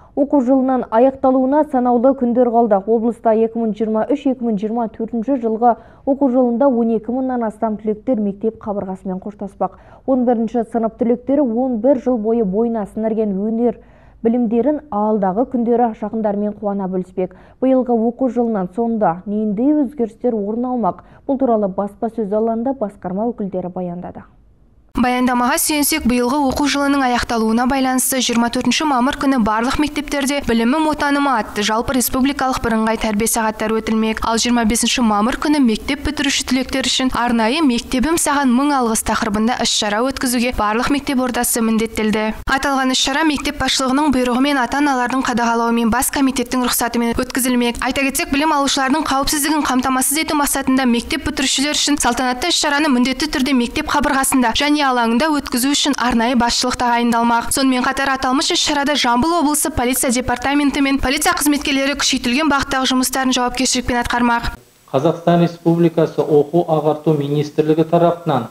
Оқу жылынан аяқталуына санаулы күндер қалды. Облыста 2023-2024 жылғы оқу жылында 12 мыңнан астам түлектер мектеп қабырғасымен қоштаспақ. 11-ші сынып түлектері 11 жыл бойы бойына сіңірген өнер білімдерін алдағы күндері жақындармен қуана бөліспек. Биылғы оқу жылынан соңында нендей өзгерістер орын алмақ? Бұл туралы баспасөз алаңында басқарма өкілдері баяндады. Баяндамаға сүйенсек, биылғы оқу жылының аяқталуына байланысты 24 мамыр күні барлық мектептерде білімім отанымы атты жалпы республикалық бірыңғай тәрбие сағаттары өтілмек. Ал 25 мамыр күні мектеп бітіруші түлектер үшін арнайы мектебім саған 1000 алғыс тақырыбында іс-шара өткізуге барлық мектеп ордасы міндеттелді. Аталған іс-шара мектеп басшылығының бұйрығымен ата-аналардың қадағалауымен бас комитеттің рұқсатымен өткізілмек. Айта кетсек, білім алушылардың қауіпсіздігін қамтамасыз ету мақсатында мектеп бітірушілер үшін салтанатты іс-шараны міндетті түрде мектеп қабырғасында және алаңында өткізу үшін арнайы басшылық тағайындалмақ. Сонымен қатар аталмыш іс-шарада Жамбыл облысы полиция департаменті мен полиция қызметкерлері күшейтілген бағыттағы жұмыстарын жауапкершілікпен атқармақ. Қазақстан Республикасы оқу-ағарту министрлігі тарапынан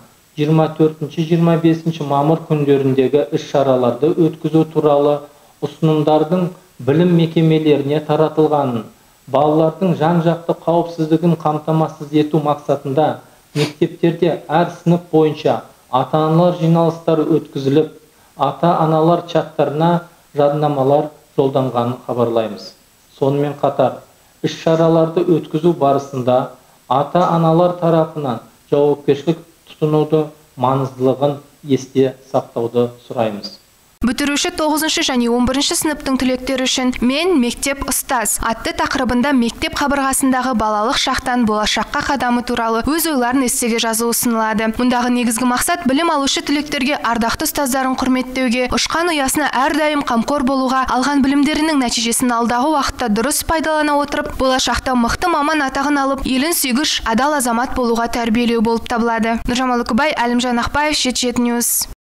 24-25 мамыр күндеріндегі іс-шараларды өткізу туралы ұсынымдардың білім мекемелеріне таратылғанын, балалардың жан-жақты қауіпсіздігін қамтамасыз ету мақсатында мектептерде әр сынып бойынша ата-аналар жиналыстары өткізіліп, ата-аналар чаттарына жадынамалар жолданғанын хабарлаймыз. Сонымен қатар, іс-шараларды өткізу барысында ата-аналар тарапынан жауапкершілік тұтынуды маңыздылығын есте сақтауды сұраймыз. Бітіруші 9 және 11 сыныптың түлектері үшін «Мен мектеп ұстаз» атты тақырыбында мектеп қабырғасындағы балалық шақтан болашаққа қадамы туралы өз ойларын эссеге жазу ұсынылады. Мұндағы негізгі мақсат білім алушы түлектерге ардақты ұстаздарын құрметтеуге, ұшқан ұясына әрдайым қамқор болуға, алған білімдерінің нәтижесін алдағы уақытта дұрыс пайдалана отырып, болашақта мықты маман атағын алып, елін сүйгіш, адал азамат болуға тәрбиелеу болып табылады. Нұржамал Үкібай, Әлімжан Ақбаев, Жеті Ньюс.